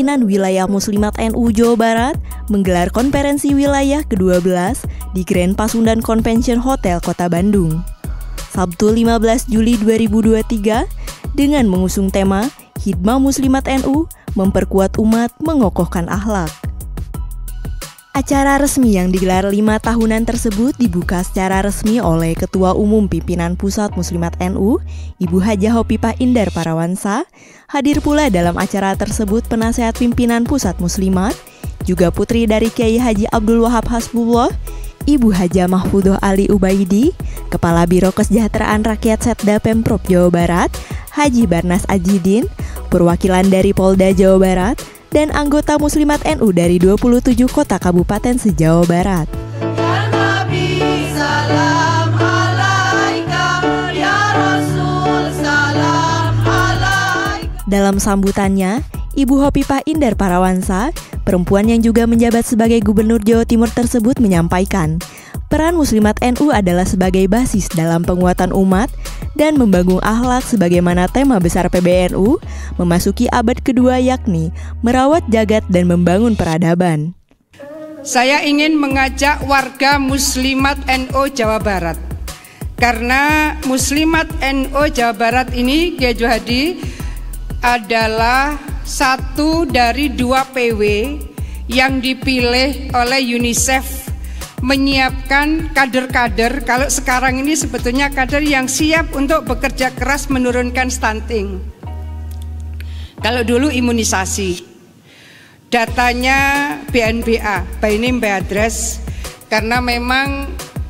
Pimpinan Wilayah Muslimat NU Jawa Barat menggelar konferensi wilayah ke-12 di Grand Pasundan Convention Hotel Kota Bandung, Sabtu 15 Juli 2023 dengan mengusung tema Hidmah Muslimat NU Memperkuat Umat Mengokohkan Akhlak. Acara resmi yang digelar 5 tahunan tersebut dibuka secara resmi oleh Ketua Umum Pimpinan Pusat Muslimat NU, Ibu Hajah Hovifah Indar Parawansa. Hadir pula dalam acara tersebut penasehat pimpinan Pusat Muslimat, juga putri dari Kiai Haji Abdul Wahab Hasbullah, Ibu Hajah Mahfudzoh Ali Ubaidi, Kepala Biro Kesejahteraan Rakyat Setda Pemprov Jawa Barat, Haji Barnas Ajidin, perwakilan dari Polda Jawa Barat, dan anggota Muslimat NU dari 27 kota kabupaten se-Jawa Barat. Ya Nabi, salam alaika, ya Rasul, salam alaika. Dalam sambutannya, Ibu Hovifah Indar Parawansa, perempuan yang juga menjabat sebagai Gubernur Jawa Timur tersebut menyampaikan, peran Muslimat NU adalah sebagai basis dalam penguatan umat dan membangun akhlak sebagaimana tema besar PBNU memasuki abad kedua, yakni merawat jagat dan membangun peradaban. Saya ingin mengajak warga Muslimat NU Jawa Barat, karena Muslimat NU Jawa Barat ini, Kiai Juhadi, adalah satu dari 2 PW yang dipilih oleh UNICEF menyiapkan kader-kader. Kalau sekarang ini sebetulnya kader yang siap untuk bekerja keras menurunkan stunting. Kalau dulu imunisasi, datanya BNBA, by name by address, karena memang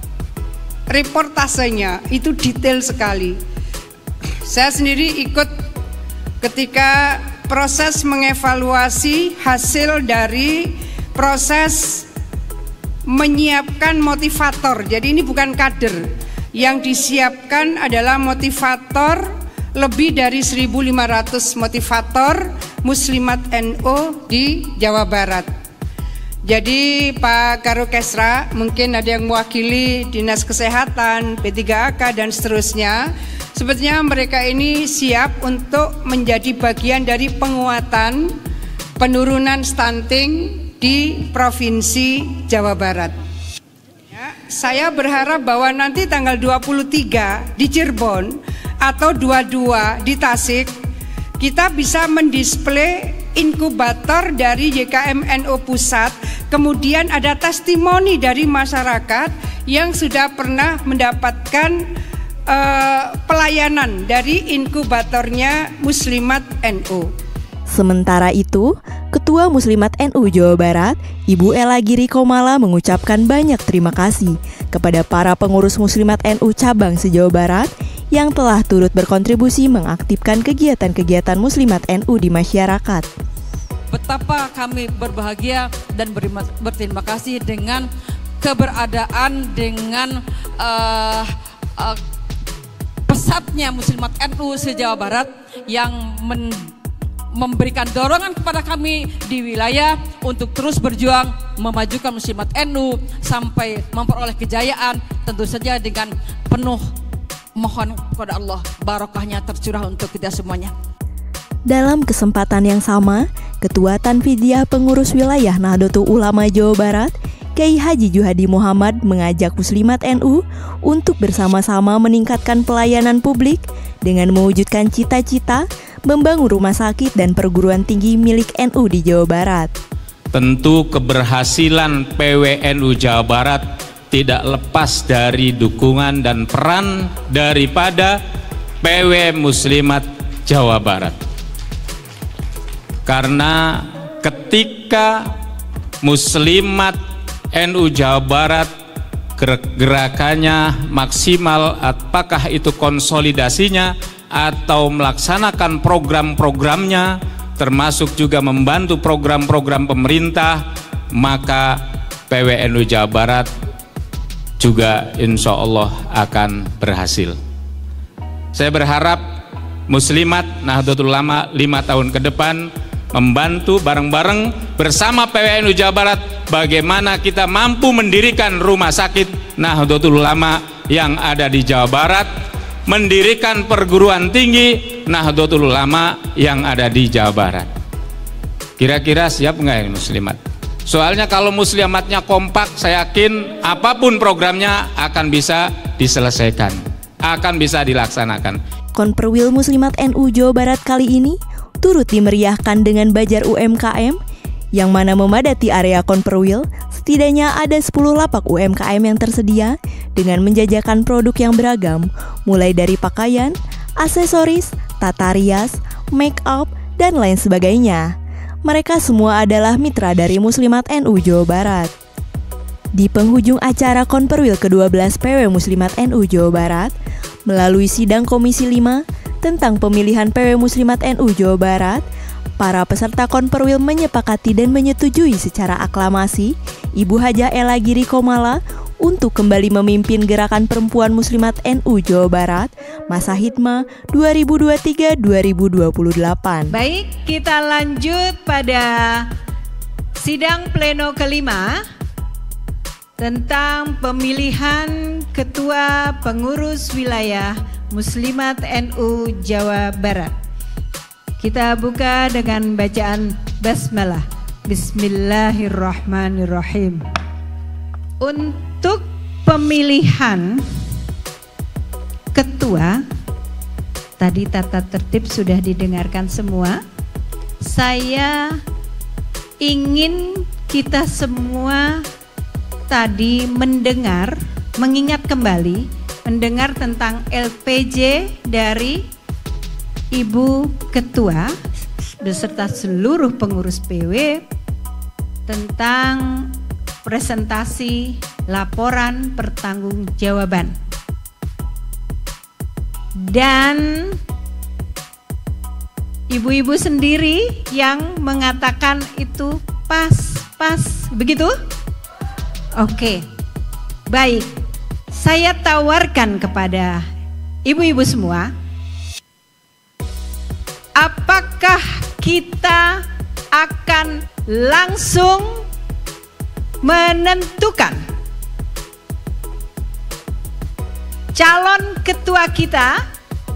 reportasenya itu detail sekali. Saya sendiri ikut ketika proses mengevaluasi hasil dari proses menyiapkan motivator. Jadi ini bukan kader, yang disiapkan adalah motivator. Lebih dari 1.500 motivator Muslimat NU di Jawa Barat. Jadi Pak Karukesra, mungkin ada yang mewakili Dinas Kesehatan, P3AK dan seterusnya. Sebetulnya mereka ini siap untuk menjadi bagian dari penguatan penurunan stunting di Provinsi Jawa Barat. Ya, saya berharap bahwa nanti tanggal 23 di Cirebon atau 22 di Tasik, kita bisa mendisplay inkubator dari YKM NU Pusat. Kemudian ada testimoni dari masyarakat yang sudah pernah mendapatkan pelayanan dari inkubatornya Muslimat NU. Sementara itu, Ketua Muslimat NU Jawa Barat, Ibu Ella Giri Komala mengucapkan banyak terima kasih kepada para pengurus Muslimat NU cabang se-Jawa Barat yang telah turut berkontribusi mengaktifkan kegiatan-kegiatan Muslimat NU di masyarakat. Betapa kami berbahagia dan berterima kasih dengan keberadaan, dengan pesatnya Muslimat NU se-Jawa Barat yang memberikan dorongan kepada kami di wilayah untuk terus berjuang memajukan Muslimat NU sampai memperoleh kejayaan, tentu saja dengan penuh mohon kepada Allah barokahnya tercurah untuk kita semuanya. Dalam kesempatan yang sama, Ketua Tanfidiyah Pengurus Wilayah Nahdlatul Ulama Jawa Barat, Kiai Haji Juhadi Muhammad mengajak Muslimat NU untuk bersama-sama meningkatkan pelayanan publik dengan mewujudkan cita-cita membangun rumah sakit dan perguruan tinggi milik NU di Jawa Barat. Tentu keberhasilan PWNU Jawa Barat tidak lepas dari dukungan dan peran daripada PW Muslimat Jawa Barat. Karena ketika Muslimat NU Jawa Barat gerakannya maksimal, apakah itu konsolidasinya atau melaksanakan program-programnya, termasuk juga membantu program-program pemerintah, maka PWNU Jawa Barat juga insya Allah akan berhasil. Saya berharap Muslimat Nahdlatul Ulama 5 tahun ke depan membantu bareng-bareng bersama PWNU Jawa Barat bagaimana kita mampu mendirikan rumah sakit Nahdlatul Ulama yang ada di Jawa Barat, mendirikan perguruan tinggi Nahdlatul Ulama yang ada di Jawa Barat. Kira-kira siap nggak ini muslimat? Soalnya kalau muslimatnya kompak, saya yakin apapun programnya akan bisa diselesaikan, akan bisa dilaksanakan. Konperwil Muslimat NU Jawa Barat kali ini turut dimeriahkan dengan Bajar UMKM, yang mana memadati area Konperwil. Setidaknya ada 10 lapak UMKM yang tersedia dengan menjajakan produk yang beragam, mulai dari pakaian, aksesoris, tata rias, make up, dan lain sebagainya. Mereka semua adalah mitra dari Muslimat NU Jawa Barat. Di penghujung acara Konperwil ke-12 PW Muslimat NU Jawa Barat, melalui sidang Komisi 5 tentang pemilihan PW Muslimat NU Jawa Barat, para peserta Konperwil menyepakati dan menyetujui secara aklamasi Ibu Hajah Ella Giri Komala untuk kembali memimpin Gerakan Perempuan Muslimat NU Jawa Barat masa Hidma 2023-2028. Baik, kita lanjut pada sidang pleno kelima tentang pemilihan Ketua Pengurus Wilayah Muslimat NU Jawa Barat. Kita buka dengan bacaan basmalah. Bismillahirrahmanirrahim. Untuk pemilihan ketua, tadi tata tertib sudah didengarkan semua. Saya ingin kita semua tadi mengingat kembali tentang LPJ dari Ibu Ketua beserta seluruh pengurus PW tentang presentasi laporan pertanggungjawaban. Dan ibu-ibu sendiri yang mengatakan itu pas, begitu? Oke, baik. Saya tawarkan kepada ibu-ibu semua, apakah kita akan langsung menentukan calon ketua kita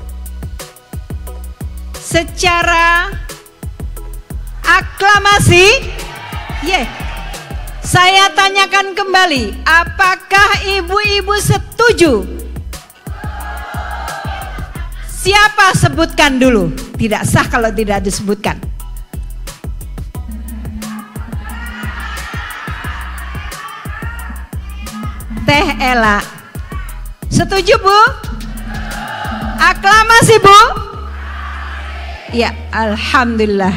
secara aklamasi? Saya tanyakan kembali, apakah ibu-ibu setuju? Siapa sebutkan dulu? Tidak sah kalau tidak disebutkan. Teh Ella. Setuju, Bu? Aklamasi, Bu? Ya, alhamdulillah.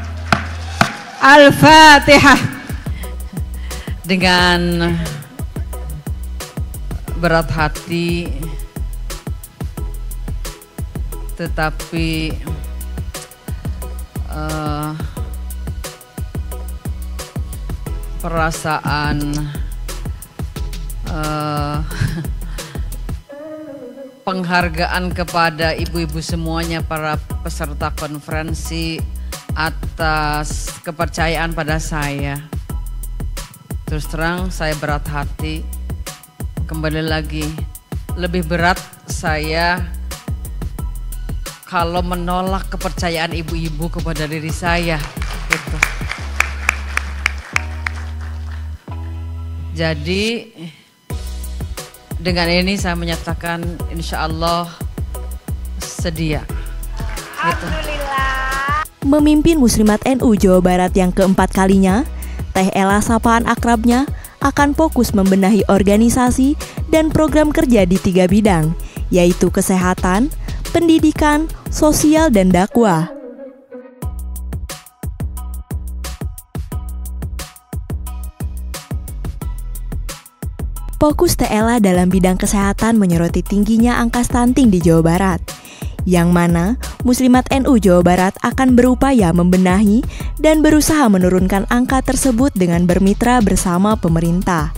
Al-Fatihah. Dengan berat hati, tetapi perasaan penghargaan kepada ibu-ibu semuanya, para peserta konferensi, atas kepercayaan pada saya. Terus terang saya berat hati. Kembali lagi, lebih berat saya kalau menolak kepercayaan ibu-ibu kepada diri saya gitu. Jadi dengan ini saya menyatakan insya Allah sedia gitu. Memimpin Muslimat NU Jawa Barat yang keempat kalinya, Teh Ella sapaan akrabnya akan fokus membenahi organisasi dan program kerja di 3 bidang, yaitu kesehatan, pendidikan, sosial, dan dakwah. Fokus Teh Ella dalam bidang kesehatan menyoroti tingginya angka stunting di Jawa Barat, yang mana Muslimat NU Jawa Barat akan berupaya membenahi dan berusaha menurunkan angka tersebut dengan bermitra bersama pemerintah.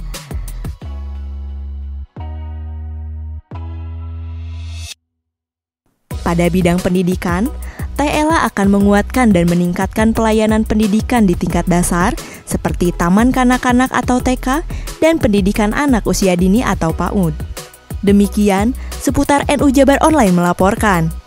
Pada bidang pendidikan, Teh Ella akan menguatkan dan meningkatkan pelayanan pendidikan di tingkat dasar seperti taman kanak-kanak atau TK dan pendidikan anak usia dini atau PAUD. Demikian seputar NU Jabar Online melaporkan.